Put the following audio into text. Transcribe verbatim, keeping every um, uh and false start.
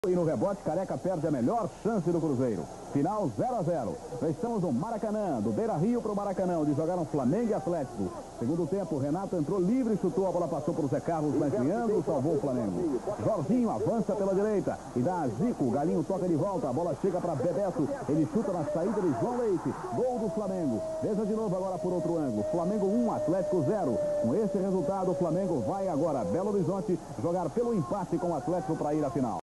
E no rebote, Careca perde a melhor chance do Cruzeiro. Final zero a zero. Estamos no Maracanã, do Beira Rio para o Maracanã, onde jogaram Flamengo e Atlético. Segundo tempo, Renato entrou livre, chutou, a bola passou por Zé Carlos, mas Leandro salvou o Flamengo. Jorginho avança pela direita e dá a Zico, o Galinho toca de volta, a bola chega para Bebeto, ele chuta na saída de João Leite. Gol do Flamengo. Veja de novo agora por outro ângulo. Flamengo um, Atlético zero. Com esse resultado, o Flamengo vai agora a Belo Horizonte jogar pelo empate com o Atlético para ir à final.